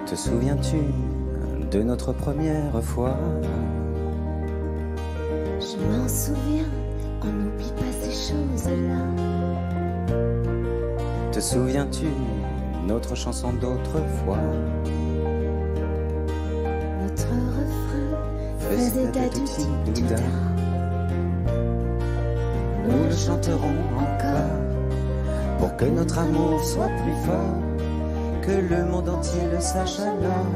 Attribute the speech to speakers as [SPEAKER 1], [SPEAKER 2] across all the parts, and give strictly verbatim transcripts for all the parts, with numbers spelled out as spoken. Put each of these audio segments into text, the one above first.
[SPEAKER 1] Te souviens-tu de notre première fois?
[SPEAKER 2] Je m'en souviens, on n'oublie pas ces choses-là.
[SPEAKER 1] Te souviens-tu notre chanson d'autrefois?
[SPEAKER 2] Notre refrain faisait dadou-di-dou-da.
[SPEAKER 1] Nous le chanterons encore pour que notre amour soit plus fort, que le monde entier le sache alors.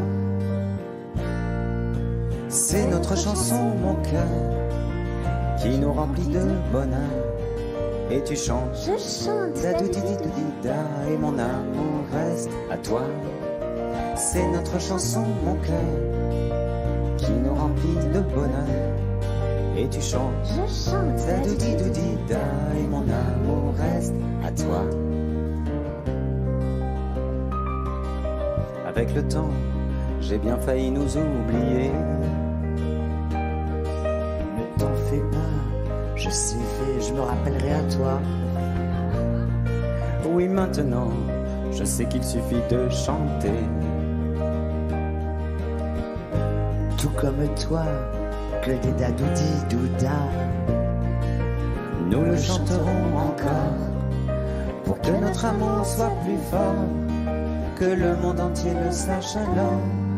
[SPEAKER 1] C'est notre chanson, mon cœur, qui nous remplit de bonheur. Et tu chantes,
[SPEAKER 2] Je chante
[SPEAKER 1] dadou-di-di-dou-di-da, et mon amour reste à toi. C'est notre chanson, mon cœur, qui nous remplit de bonheur. Et tu chantes,
[SPEAKER 2] Je chante
[SPEAKER 1] dadou-di-dou-di-da, et mon amour reste à toi. Avec le temps, j'ai bien failli nous oublier.
[SPEAKER 3] Ne t'en fais pas, je sais faire, je me rappellerai à toi.
[SPEAKER 1] Oui, maintenant, je sais qu'il suffit de chanter.
[SPEAKER 3] Tout comme toi, que des dadou-di-dou-da.
[SPEAKER 1] Nous le chanterons encore pour que notre amour soit plus fort, que le monde entier le sache alors.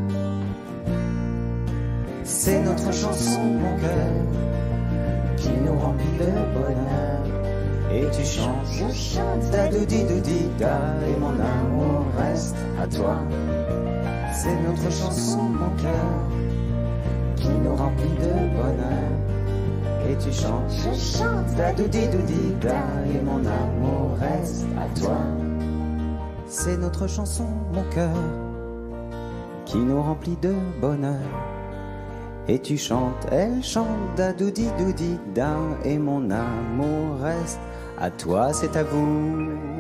[SPEAKER 1] C'est notre chanson, mon cœur, qui nous remplit de bonheur. Et tu chantes,
[SPEAKER 2] Je chante
[SPEAKER 1] dadou-di-dou-di-da, et mon amour reste à toi. C'est notre chanson, mon cœur, qui nous remplit de bonheur. Et tu chantes,
[SPEAKER 2] Je chante
[SPEAKER 1] dadou-di-dou-di-da, et mon amour reste à toi. C'est notre chanson, mon cœur, qui nous remplit de bonheur. Et tu chantes, elle chante, dadou-di-dou-di-da, et mon amour reste à toi, c'est à vous.